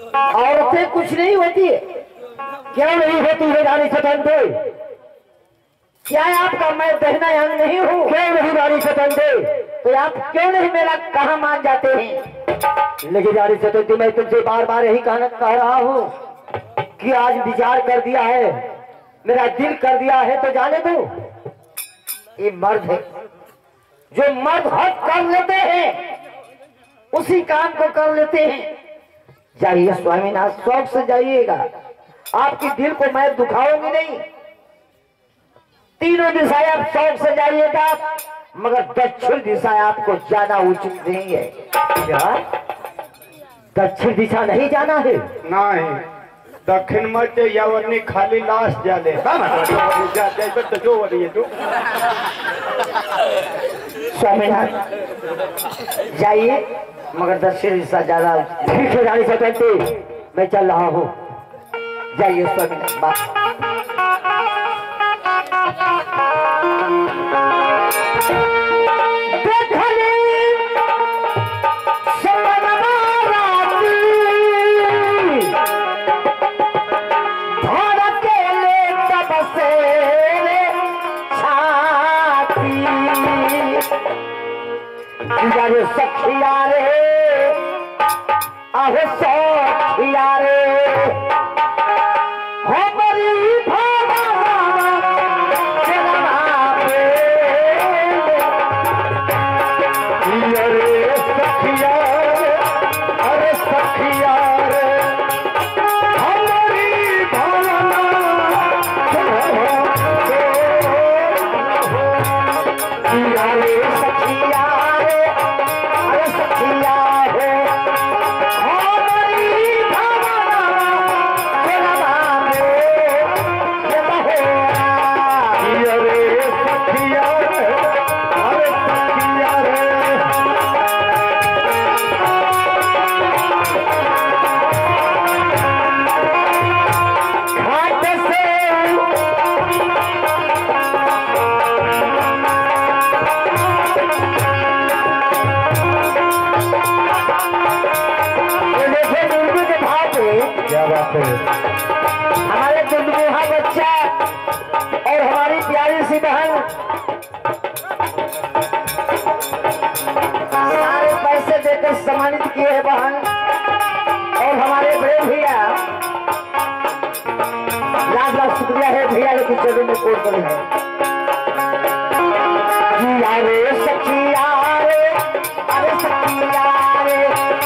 औरतें कुछ नहीं होती है। क्यों नहीं होती है रानी सतंते? क्या आपका मैं बहना अंग नहीं हूँ? क्यों नहीं रानी सतंते? तो आप क्यों नहीं मेरा कहा मान जाते हैं? लेकिन रानी सतंते मैं तुमसे बार बार यही कह रहा हूँ कि आज विचार कर दिया है, मेरा दिल कर दिया है तो जाने दो। ये मर्द है, जो मर्द हक कर लेते हैं उसी काम को कर लेते हैं। जाइए स्वामीनाथ, शौक से जाइएगा, आपकी दिल को मैं दुखाऊंगी नहीं। तीनों दिशाएं आप शौक से जाइएगा, मगर दक्षिण दिशा आपको जाना उचित नहीं है। क्या दक्षिण दिशा नहीं जाना है? नहीं, दक्षिण मत या वरनी खाली लाश जाले तो जो वरी तो स्वामीनाथ जाइए, मगर दक्षिण दिशा ज्यादा ठीक है। रानी सतंती मैं चल रहा हूँ, जाइए स्वामीनाथ। बात सखिया रे आह सखिया रे हमारी हमारे दुर्मुहा बच्चा और हमारी प्यारी सी बहन सारे पैसे देकर सम्मानित किए हैं बहन, और हमारे बड़े भैया लाख लाख शुक्रिया है भैया, लेकिन चलो में कोट करे है। अरे सखिया रे, अरे सखिया रे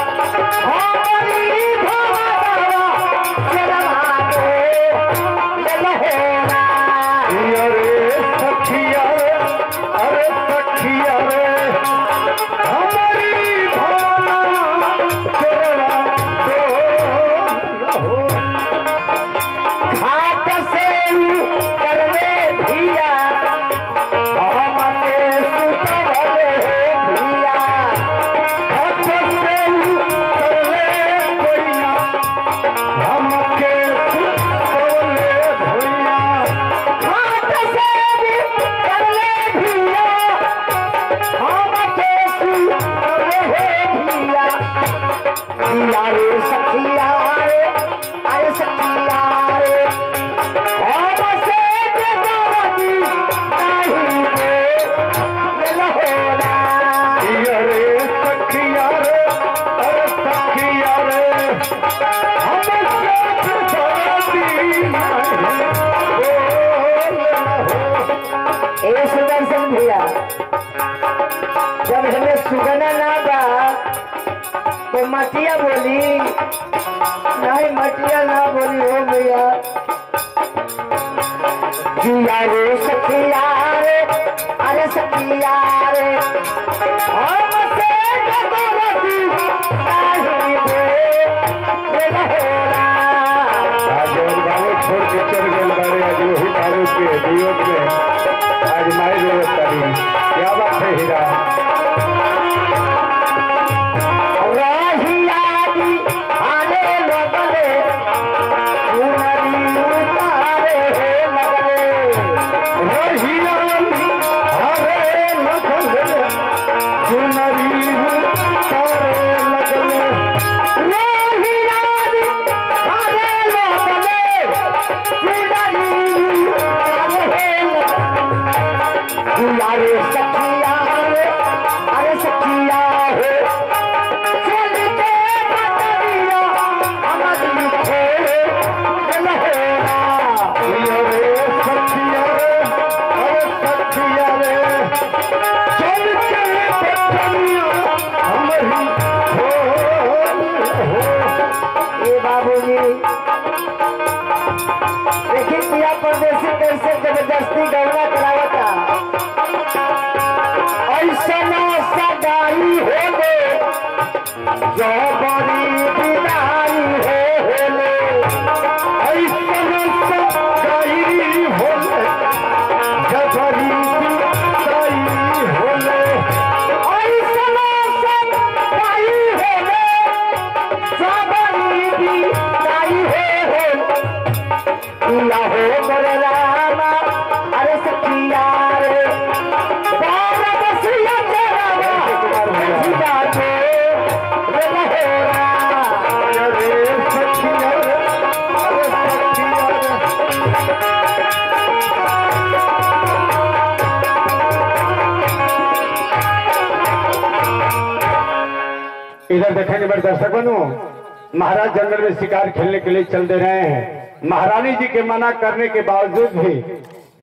जब हमें सुगना ना बा तो मटिया बोली, नहीं मटिया ना बोली हो भैया। जिया रे सखिया रे, अरे सखिया रे हमसे जगवती नहीं छोड़ के चल गए बारे आज वही बाबू के वियोग में आज माई जरूरत करी। क्या बात है हीरा? किया हो मोरे रामा अरे सखिया रे बारा बसिया तेरा जिया दे रे बहोरा अरे सखिया रे अरे सखिया रे। इधर देखेंगे बड़े दर्शक बनू महाराज जंगल में शिकार खेलने के लिए चल दे रहे हैं। महारानी जी के मना करने के बावजूद भी